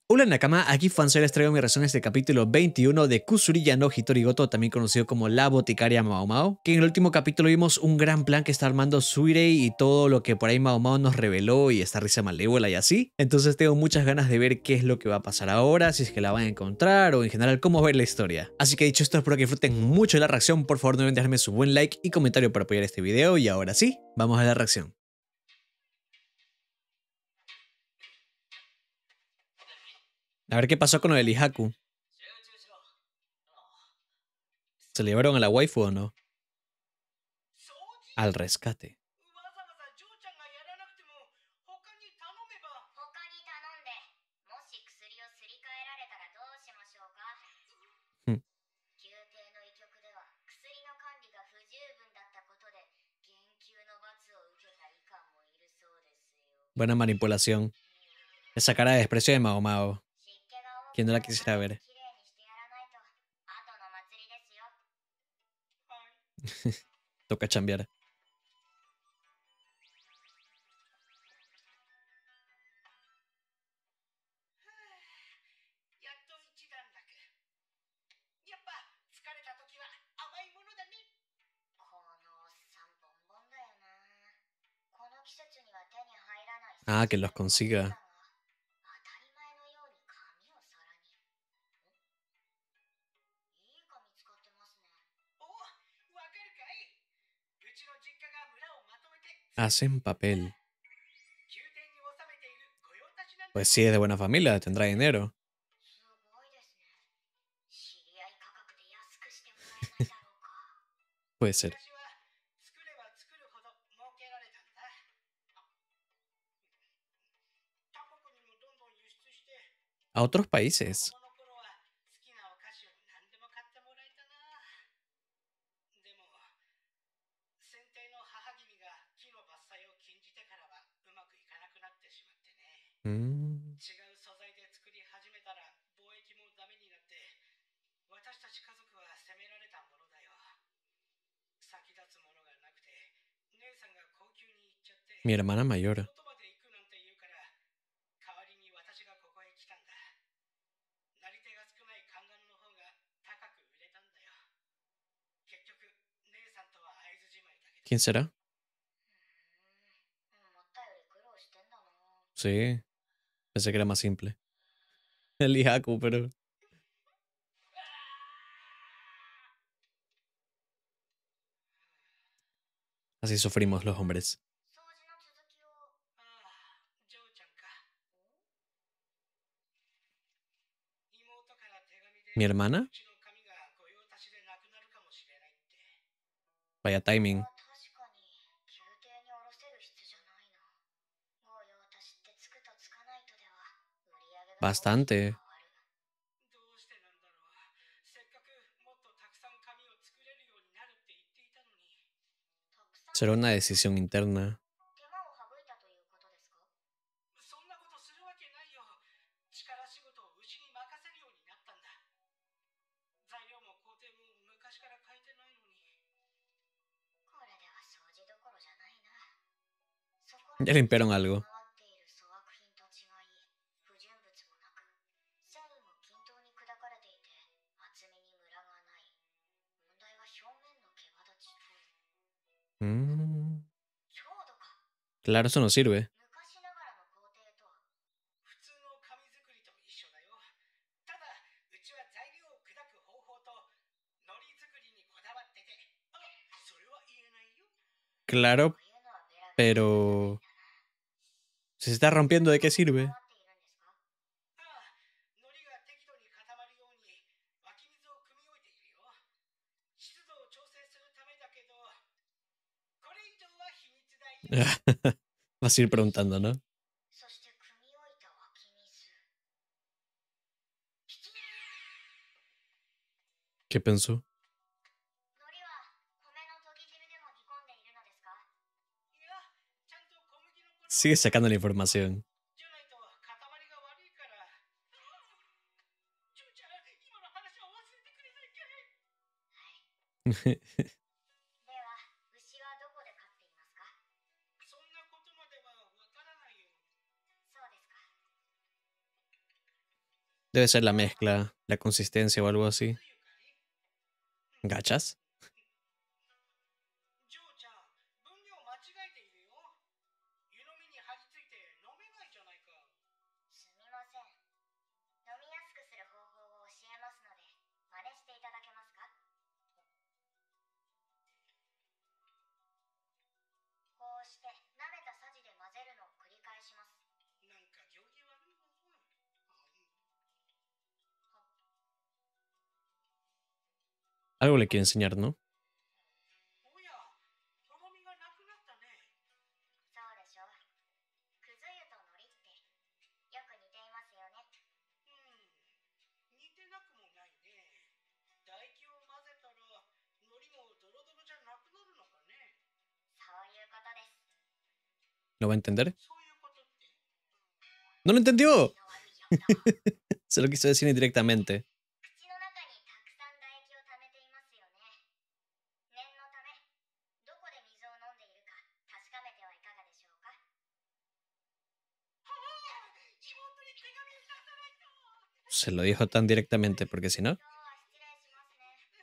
Hola Nakama, aquí Fansoi, les traigo mi reacción a este capítulo 21 de Kusuriya no Hitorigoto, también conocido como La Boticaria Mao Mao, que en el último capítulo vimos un gran plan que está armando Suirei y todo lo que por ahí Mao Mao nos reveló y esta risa malévola y así. Entonces tengo muchas ganas de ver qué es lo que va a pasar ahora, si es que la van a encontrar o en general cómo ver la historia. Así que dicho esto, espero que disfruten mucho de la reacción, por favor no olviden dejarme su buen like y comentario para apoyar este video y ahora sí, vamos a la reacción. A ver qué pasó con lo del Ihaku. ¿Se le llevaron a la waifu o no? Al rescate. Hmm. Buena manipulación. Esa cara de desprecio de Mao Mao. ¿Quién no la quisiera ver? Toca chambear. Ah, que los consiga. Hacen papel. Pues sí, es de buena familia, tendrá dinero. Puede ser. A otros países. Mm. Mi hermana mayor. ¿Quién será? Sí, pensé que era más simple. El Ihaku, pero... Así sufrimos los hombres. ¿Mi hermana? Vaya timing. Bastante. Será una decisión interna. Ya limpiaron algo. Mm. Claro, eso no sirve. Claro, pero... Si se está rompiendo, ¿de qué sirve? Vas a ir preguntando, ¿no? ¿Qué pensó? Sigue sacando la información. Debe ser la mezcla, la consistencia o algo así. ¿Gachas? ジョーちゃん、分量間違えているよ。湯飲みに張り付いて飲めないじゃないか。すみません。飲みやすくする方法を教えますので、真似していただけますか？こうして舐めたさじで混ぜるのを繰り返します。なんか行儀悪いな。 Algo le quiero enseñar, ¿no? おや、とろみがなくなったね。そうでしょ。くず湯と海苔ってよく似ていますよね。似てなくもないね。唾液を混ぜたら海苔もドロドロじゃなくなるのかね。そういうことです。 ¿Lo va a entender? そういうことって。 ¡No lo entendió! 口の悪いやつだ。 Se lo quiso decir indirectamente. 口の中にたくさん唾液を溜めていますよね。念のため、どこで水を飲んでいるか確かめてはいかがでしょうか。はあ、妹に手紙出さないと。 Se lo dijo tan directamente porque si no, 今日は失礼します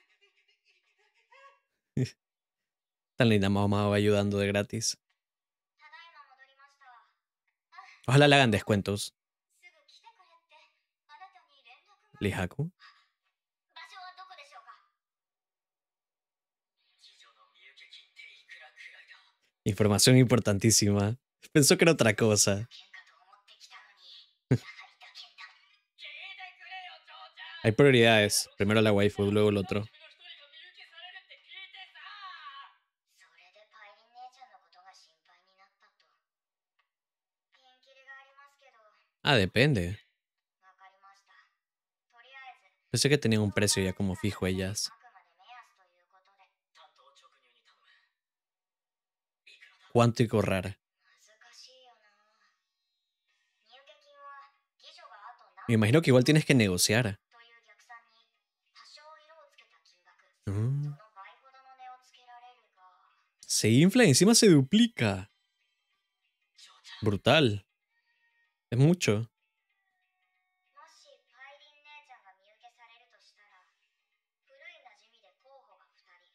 ね。 tan linda mamá va ayudando de gratis. ただいま戻りました。あ、 Ojalá le hagan descuentos. すぐ来てくれってあなたに連絡が。 Lihaku. 場所はどこでしょうか。次女の身請け金っていくらくらいだ。 Información importantísima. Pensó que era otra cosa. 喧嘩と思ってきたのに、やはり打鍵だ。聞いてくれよ、嬢ちゃん。 Hay prioridades. Primero la waifu, luego el otro. それでパイリン姉ちゃんのことが心配になったと。ピンキリがありますけど。 Ah, depende. わかりました。とりあえず Pensé que tenían un precio ya como fijo ellas. あくまで目安ということで。担当直入に頼む。いくらだ。 ¿Cuánto y cobrar? 難しいよな。入家金は義女があと何 Me imagino que igual tienes que negociar. という逆算に多少色をつけた金額、 Mm. その倍ほどの値をつけられるが。 Se infla y encima se duplica. 嬢ちゃん、 Brutal. Es mucho. もしパイリン姉ちゃんが身請けされるとしたら、古い馴染みで候補が2人。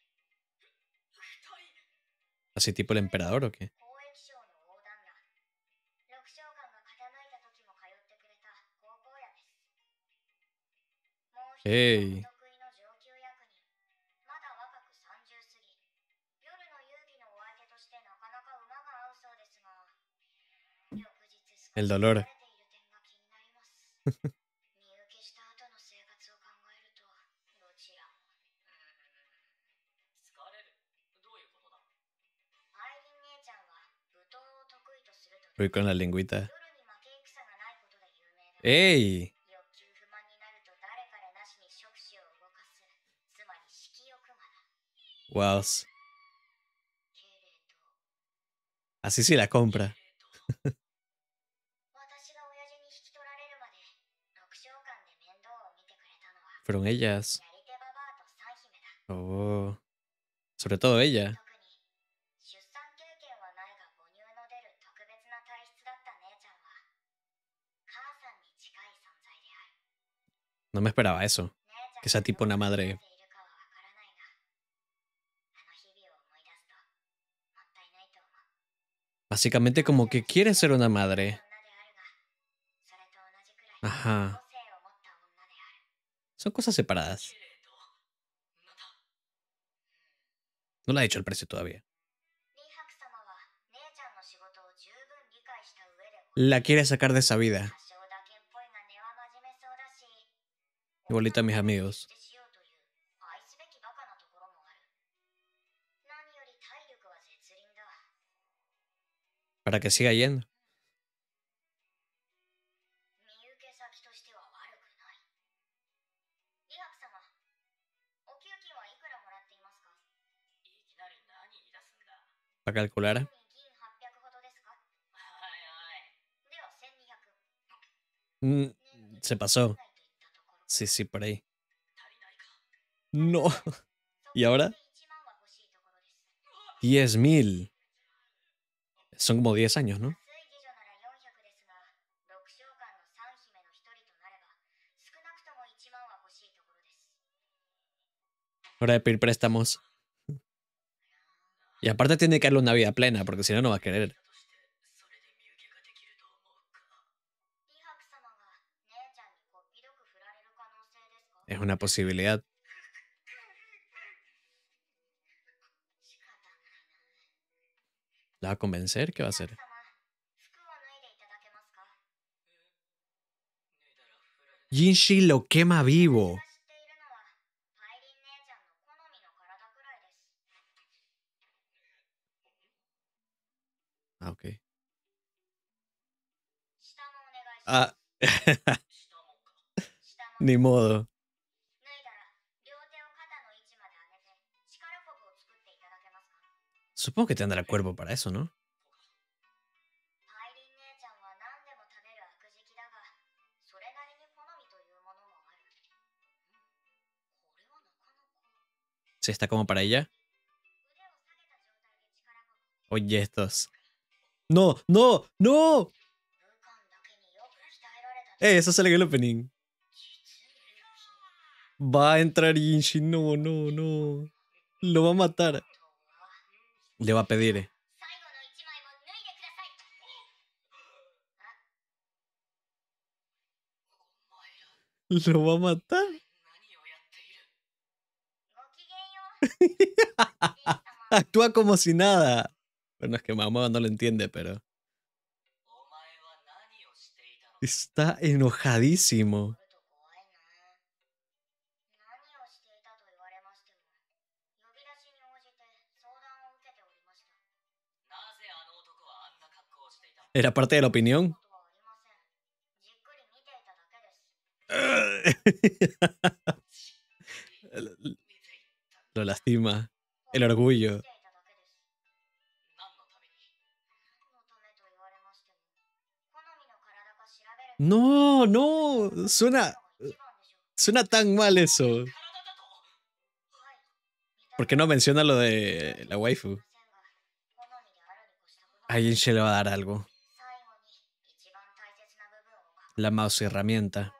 Así tipo el emperador o qué? 交易商の横断ら。六将官が傾いた時も通ってくれた高校屋です。もう一 Hey. 人はお得意の上級役人。まだ若く30過ぎ。夜の遊戯のお相手としてなかなか馬が合うそうですが、翌日少し El dolor. 疲れている点が気になります。身請けした後の生活を考えると、どちらも。疲れる？どういうことだ？パイリン姉ちゃんは舞踏を得意とすると。 Voy con la lengüita. 夜に負け戦がないことで有名だ。 ¡Ey! 欲求不満になると誰彼なしに触手を動かす。つまり色欲魔だ。 Wow. けれど、 Así sí la compra. 私が親父に引き取られるまで六将官で面倒を見てくれたのは Fueron ellas. やり手ババアと三姫だ。 Oh. Sobre todo ella. 特に出産経験はないが母乳の出る特別な体質だった姉ちゃんは母さんに近い存在である。 No me esperaba eso. 姉ちゃん Que sea tipo una がどう madre. 思っているかはわからないが、あの日々を思い出すともったいないと思う。 Básicamente como que quiere ser una madre. 女であるが、それと同じくらい Ajá. 個性を持った女である。 Son cosas separadas. けれど、なんだ。 No le ha dicho el precio todavía. リハク様は姉ちゃんの仕事を十分理解した上で、 La quiere sacar de esa vida. 多少打鍵っぽいが根は真面目そうだし、 Igualito a mis amigos. しようという愛すべきバカなところもある。何より体力は絶倫だ。 Para que siga yendo. 身請け先としては悪くない。リハク様、お給金はいくらもらっていますか？いきなり何言い出すんだ。 Para calcular. 銀800ほどですか？はいはい。では1200。 Se pasó. Sí, sí, por ahí. No. ¿Y ahora? 10.000. Son como 10 años, ¿no? 安い義女なら400ですが、六将官の三姫の一人となれば少 Hora de pedir préstamos. Y aparte tiene que darle una vida plena, porque si no, no va a querer. リハク様が姉ちゃんにこっぴどく振られる可能性ですか？ Es una posibilidad. 仕方ないな。 ¿La va a convencer? ¿Qué va a リハク hacer? 様、服を脱いでいただけますか？ Jinshi lo quema 私 vivo. が知っているのはパイリン姉ちゃんの好みの体くらいです。 Ah, ok. 下もお願いします。 Ah, 下もか。下も ni modo. 脱いだら両手を肩の位置まで上げて力こぶを作っていただけますか？ Supongo que tendrá cuerpo para eso, ¿no? パイリン姉ちゃんは何でも食べる悪食だが、それなりに好みというものもある。これはなかなか。 Si está como para ella. 腕を下げた状態で力こぶ。 Oye, estos. ¡No! ¡No! ¡No! 武漢だけによく鍛えられた。 Eso sale en el opening. 実に良品。 Va a entrar Jinshi. No, no, no. Lo va a matar. とは Le va a pedir. 最後の一枚も脱いでください。お前ら Lo va a matar. 何をやっている？ごきげんよう。リン様。 Actúa como si nada. Bueno, es que mamá no lo entiende, pero お前は何をしていたの？ está enojadísimo. と怖いな。何をしていたと言われましても、呼び出しに応じて相談を受けておりました。なぜあの男はあんな格好をしていた？ ¿Era parte de la opinión? ことはありません。じっくり見ていただけです。 Lo lastima. El orgullo. 見ていただけです。何のために？何のためと言われましても、好みの体か調べる。 No, no. Suena, 一番でしょう。 suena tan mal eso. 体だと。はい。 ¿Por qué no menciona lo de la waifu? A Jinshi le va a dar algo. La mouse herramienta.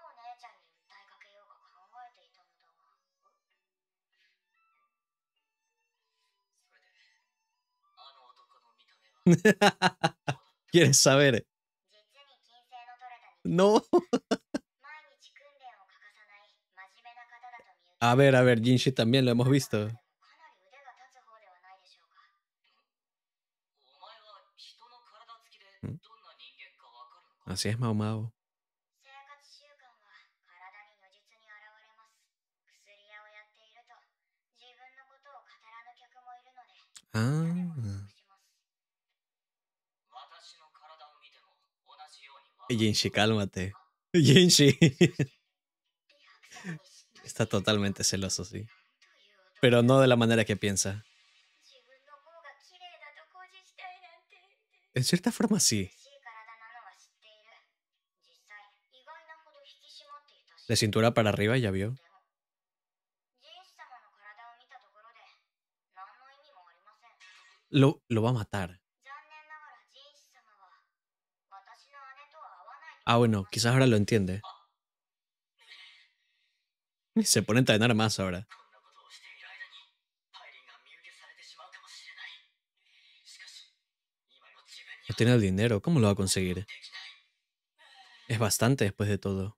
¿Quieres saber? No. A ver, Jinshi también lo hemos visto. Así es, Mao Mao. Ah. Jinshi, cálmate. Jinshi. Está totalmente celoso, sí. Pero no de la manera que piensa. En cierta forma, sí. De cintura para arriba, ya vio. Lo va a matar. Ah, bueno, quizás ahora lo entiende. Se pone a entrenar más ahora. No tiene el dinero, ¿cómo lo va a conseguir? Es bastante después de todo.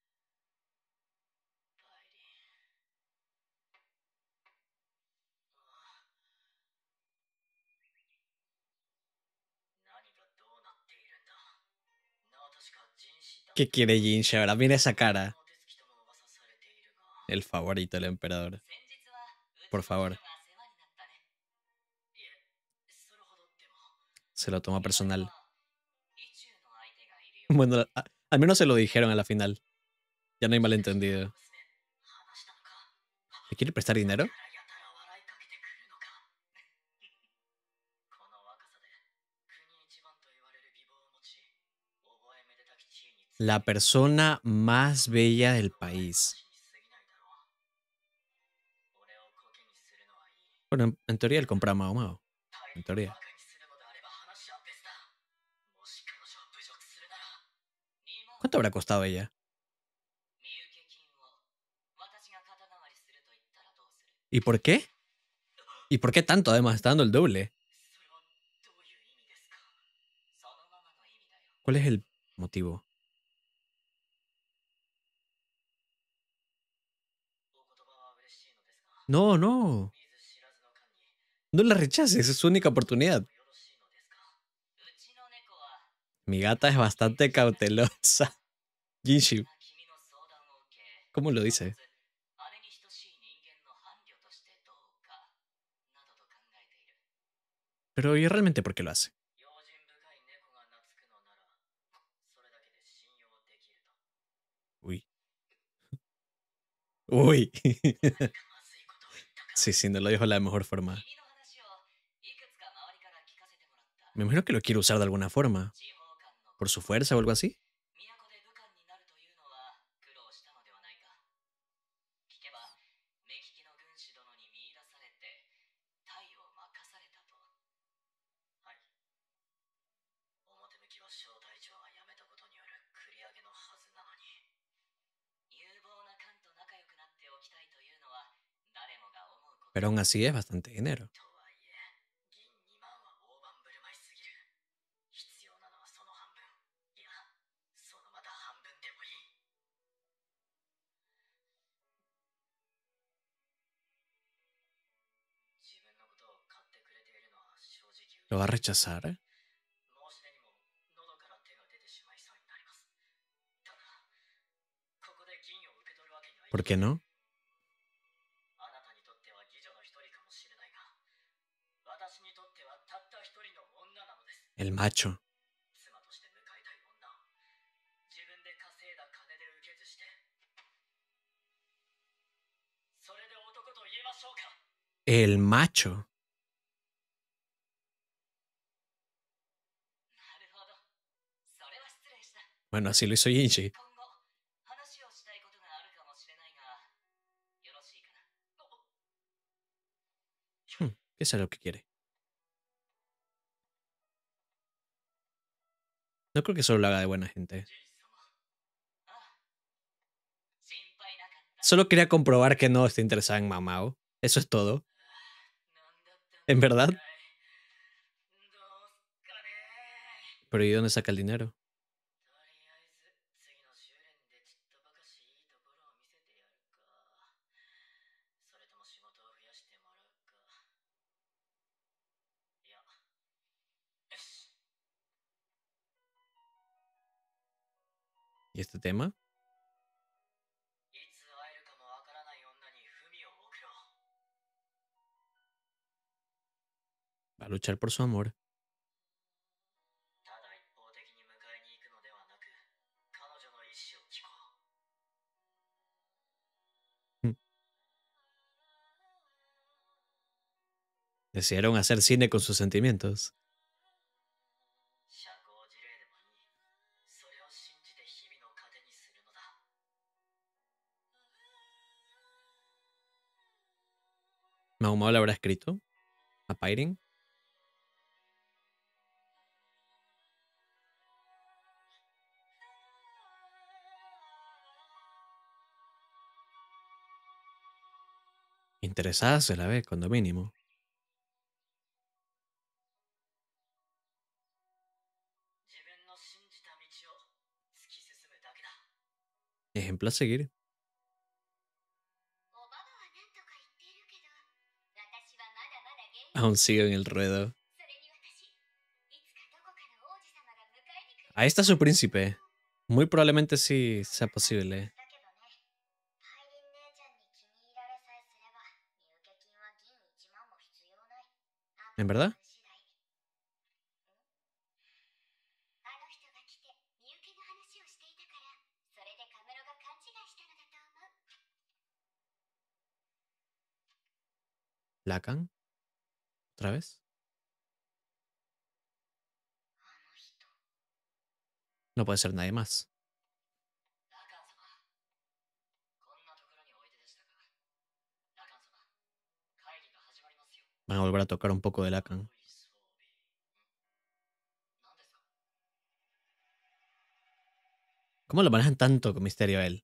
¿Qué quiere Jinshi ahora? Mira esa cara. El favorito del emperador. Por favor. Se lo toma personal. Bueno, al menos se lo dijeron a la final. Ya no hay malentendido. ¿Le quiere prestar dinero? La persona más bella del país. Bueno, en teoría él compra a Mao Mao. En teoría. ¿Cuánto habrá costado ella? ¿Y por qué? ¿Y por qué tanto además? Está dando el doble. それはどういう意味ですか？そのままの意味だよ。 ¿Cuál es el motivo? お言葉は嬉しいのですが、 No, no. 見ず知らずの間に No la rechaces, es su única oportunidad. よろしいのですか？うちの猫は Mi gata es bastante cautelosa. Jinshi, 君の相談を受け、 ¿cómo lo なおか dice? つ姉に等しい人間の伴侶としてどうかなどと考えている。 Pero ¿y realmente por qué lo hace? 用心深い猫が懐くのなら、それだけで信用できると。 Uy. Uy. 何かまずいことを言ったか。 Sí, sí, no lo dijo de la mejor forma. 君の話をいくつか周りから聞かせてもらった。 Me imagino que lo quiere usar de alguna forma. 地方官の ¿Por su fuerza o algo así? 都で武官になるというのは苦労したのではないか。聞けば目利きの軍師殿に見出されて隊を任されたと。はい。表向きは小隊長が辞めたことによる繰り上げのはずなのに、有望な官と仲良くなっておきたいというのは誰もが思うこと。 Pero aún así es bastante dinero. とはいえ銀2万は大盤振る舞いすぎる。必要なのはその半分、いやそのまた半分でもいい。 自分のことを買ってくれているのは正直受け ¿Lo va a rechazar? 申し出にも喉から手が出てしまいそうになります。ただここで銀を受け取るわけにはい ¿Por き qué ません。 no? あなたにとっては妓女の一人かもしれないが、私にとってはたった一人の女なのです。 El macho. 妻として迎えたい女、自分で稼いだ金で受けずして、それで男と言えましょうか。 El macho. なるほど、それは失礼した。 Bueno, así lo hizo Jinshi. 今後話をしたいことがあるかもしれないが、よろしいかな。 ¿Qué es lo que quiere? No creo que solo lo haga de buena gente. ジェイ様、ああ、心配なかった。 Solo quería comprobar que no está interesada en Mamao. Eso es todo. なんだったんだ。 ¿En verdad? どうすかね。 Pero ¿y dónde saca el dinero? とりあえず次の修練でちっとばかしいいところを見せてやるか。それとも仕事を増やしてもらうか。いや、よし。 ¿Y este tema? いつ会えるかもわからない女に文を送ろう。 Va a luchar por su amor. ただ一方的に迎えに行くのではなく、彼女の意思を聞こう。 Decidieron hacer cine con sus sentimientos. 社交辞令でもいい。それを信じて日々の糧にするのだ。 ¿Mahomao le habrá escrito a Pairing? Interesada se la ve, cuando mínimo. 自分の信じた道を突き進むだけだ。 Ejemplo a seguir. おばばは何とか言っているけど、私はまだまだ元気。 Aún sigue en el ruedo. それに私、いつかどこかの王子様が迎えに来る。 Ahí está su príncipe. Muy probablemente sí sea posible. だけどね、パイリン姉ちゃんに気に入られさえすれば、入家金は銀1万も必要ない。 ¿En verdad? あの人が来て、みゆきの話をしていたから、それでカムロが勘違いしたのだと思う。 ¿Lacan? ¿Otra vez? あの人。 No puede ser nadie más. ラカン様、こんなところにおいででしたか。ラカン様、会議が始まりますよ。 Van a volver a tocar un poco de Lacan. 何ですか。 ¿Cómo lo manejan tanto con misterio a él?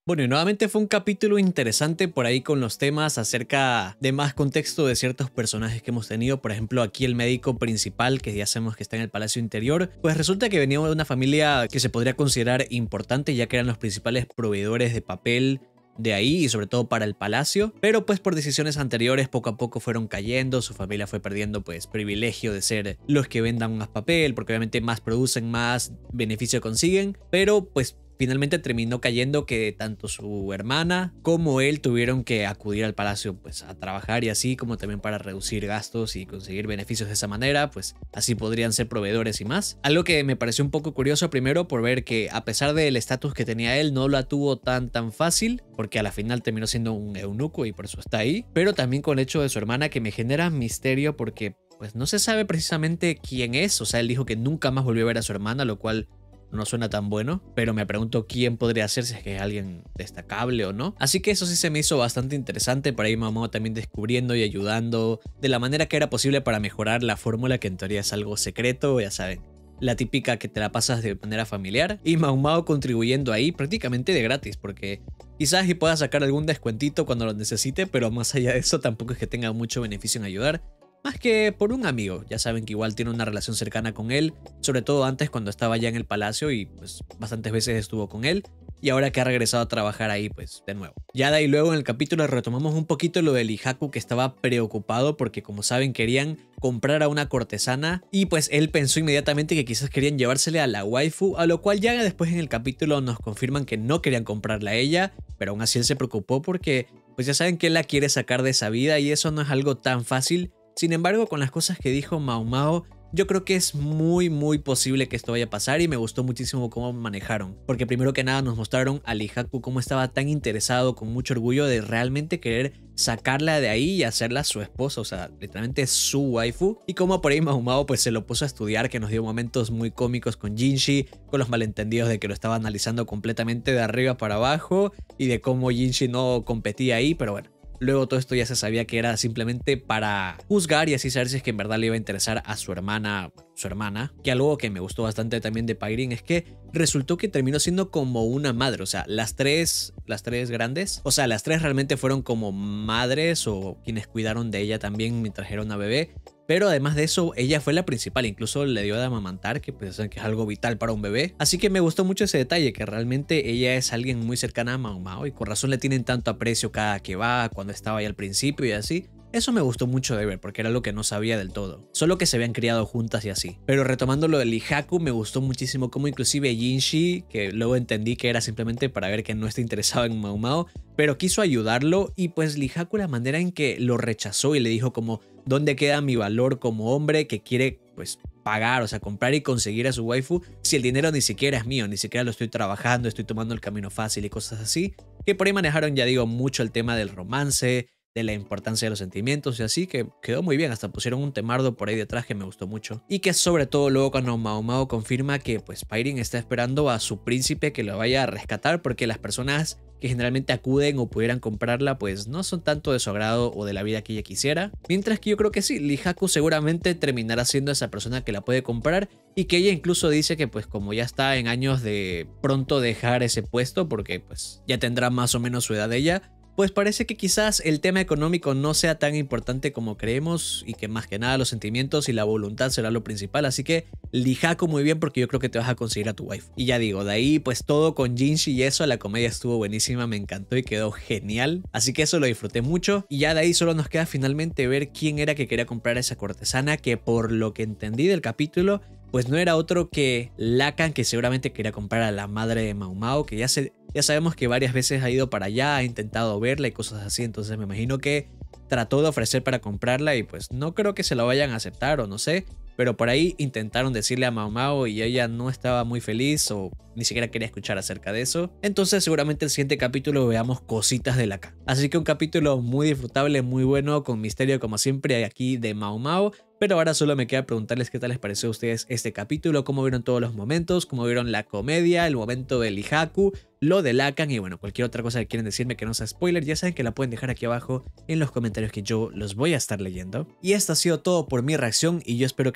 Bueno, y nuevamente fue un capítulo interesante por ahí con los temas acerca de más contexto de ciertos personajes que hemos tenido. Por ejemplo, aquí el médico principal, que ya sabemos que está en el Palacio Interior, pues resulta que venía de una familia que se podría considerar importante, ya que eran los principales proveedores de papel de ahí y sobre todo para el palacio, pero pues por decisiones anteriores poco a poco fueron cayendo, su familia fue perdiendo pues privilegio de ser los que vendan más papel, porque obviamente más producen, más beneficio consiguen, pero pues finalmente terminó cayendo que tanto su hermana como él tuvieron que acudir al palacio pues a trabajar y así, como también para reducir gastos y conseguir beneficios de esa manera, pues así podrían ser proveedores y más. Algo que me pareció un poco curioso primero por ver que a pesar del estatus que tenía él no la tuvo tan fácil, porque a la final terminó siendo un eunuco y por eso está ahí, pero también con el hecho de su hermana que me genera misterio porque pues no se sabe precisamente quién es, o sea, él dijo que nunca más volvió a ver a su hermana, lo cual no suena tan bueno, pero me pregunto quién podría ser, si es que es alguien destacable o no. Así que eso sí se me hizo bastante interesante, por ahí Mao Mao también descubriendo y ayudando de la manera que era posible para mejorar la fórmula, que en teoría es algo secreto, ya saben, la típica que te la pasas de manera familiar, y Mao Mao contribuyendo ahí prácticamente de gratis, porque quizás y pueda sacar algún descuentito cuando lo necesite, pero más allá de eso tampoco es que tenga mucho beneficio en ayudar. Más que por un amigo, ya saben que igual tiene una relación cercana con él, sobre todo antes cuando estaba ya en el palacio y pues bastantes veces estuvo con él, y ahora que ha regresado a trabajar ahí pues de nuevo. Ya de ahí luego en el capítulo retomamos un poquito lo del Ihaku, que estaba preocupado porque como saben querían comprar a una cortesana y pues él pensó inmediatamente que quizás querían llevársele a la waifu, a lo cual ya después en el capítulo nos confirman que no querían comprarla a ella, pero aún así él se preocupó porque pues ya saben que él la quiere sacar de esa vida y eso no es algo tan fácil. Sin embargo, con las cosas que dijo Mao Mao, yo creo que es muy posible que esto vaya a pasar y me gustó muchísimo cómo manejaron. Porque primero que nada nos mostraron al Ihaku cómo estaba tan interesado, con mucho orgullo de realmente querer sacarla de ahí y hacerla su esposa, o sea, literalmente su waifu. Y como por ahí Mao Mao pues se lo puso a estudiar, que nos dio momentos muy cómicos con Jinshi, con los malentendidos de que lo estaba analizando completamente de arriba para abajo y de cómo Jinshi no competía ahí, pero bueno. Luego todo esto ya se sabía que era simplemente para juzgar y así saber si es que en verdad le iba a interesar a su hermana, que algo que me gustó bastante también de Pairin es que resultó que terminó siendo como una madre, o sea, las tres grandes, o sea, las tres realmente fueron como madres o quienes cuidaron de ella también mientras era una bebé. Pero además de eso, ella fue la principal, incluso le dio de amamantar, que pues que es algo vital para un bebé. Así que me gustó mucho ese detalle, que realmente ella es alguien muy cercana a Mao Mao y con razón le tienen tanto aprecio cada que va, cuando estaba ahí al principio y así. Eso me gustó mucho de ver porque era algo que no sabía del todo, solo que se habían criado juntas y así. Pero retomando lo del Ihaku, me gustó muchísimo cómo inclusive Jinshi, que luego entendí que era simplemente para ver que no está interesado en Mao Mao, pero quiso ayudarlo y pues Ihaku la manera en que lo rechazó y le dijo como ¿dónde queda mi valor como hombre que quiere pues pagar, o sea, comprar y conseguir a su waifu si el dinero ni siquiera es mío, ni siquiera lo estoy trabajando, estoy tomando el camino fácil y cosas así? Que por ahí manejaron, ya digo, mucho el tema del romance, de la importancia de los sentimientos y así, que quedó muy bien, hasta pusieron un temardo por ahí detrás que me gustó mucho. Y que sobre todo luego cuando Mao Mao confirma que pues Pairin está esperando a su príncipe que lo vaya a rescatar, porque las personas que generalmente acuden o pudieran comprarla pues no son tanto de su agrado o de la vida que ella quisiera, mientras que yo creo que sí, Ihaku seguramente terminará siendo esa persona que la puede comprar y que ella incluso dice que pues como ya está en años de pronto dejar ese puesto porque pues ya tendrá más o menos su edad ella, pues parece que quizás el tema económico no sea tan importante como creemos y que más que nada los sentimientos y la voluntad será lo principal. Así que Ihaku muy bien, porque yo creo que te vas a conseguir a tu wife. Y ya digo, de ahí pues todo con Jinshi y eso, la comedia estuvo buenísima, me encantó y quedó genial. Así que eso lo disfruté mucho. Y ya de ahí solo nos queda finalmente ver quién era que quería comprar a esa cortesana, que por lo que entendí del capítulo pues no era otro que Lacan, que seguramente quería comprar a la madre de Mao Mao, que ya sabemos que varias veces ha ido para allá, ha intentado verla y cosas así, entonces me imagino que trató de ofrecer para comprarla y pues no creo que se la vayan a aceptar o no sé, pero por ahí intentaron decirle a Mao Mao y ella no estaba muy feliz o ni siquiera quería escuchar acerca de eso. Entonces seguramente el siguiente capítulo veamos cositas de Lacan. Así que un capítulo muy disfrutable, muy bueno, con misterio como siempre aquí de Mao Mao. Pero ahora solo me queda preguntarles qué tal les pareció a ustedes este capítulo, cómo vieron todos los momentos, cómo vieron la comedia, el momento del Ihaku, lo de Lacan y bueno, cualquier otra cosa que quieren decirme que no sea spoiler, ya saben que la pueden dejar aquí abajo en los comentarios que yo los voy a estar leyendo. Y esto ha sido todo por mi reacción y yo espero que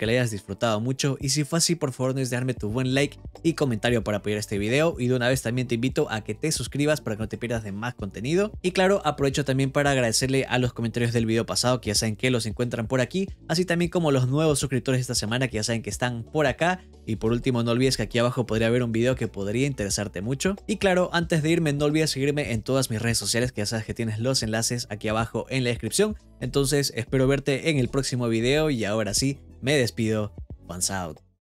lo hayas disfrutado mucho y si fue así, por favor no olvides dejarme tu buen like y comentario para apoyar este video, y de una vez también te invito a que te suscribas para que no te pierdas de más contenido. Y claro, aprovecho también para agradecerle a los comentarios del video pasado, que ya saben que los encuentran por aquí, así también como los nuevos suscriptores esta semana, que ya saben que están por acá. Y por último, no olvides que aquí abajo podría haber un video que podría interesarte mucho. Y claro, antes de irme, no olvides seguirme en todas mis redes sociales, que ya sabes que tienes los enlaces aquí abajo en la descripción. Entonces espero verte en el próximo video y ahora sí, me despido. Fans out.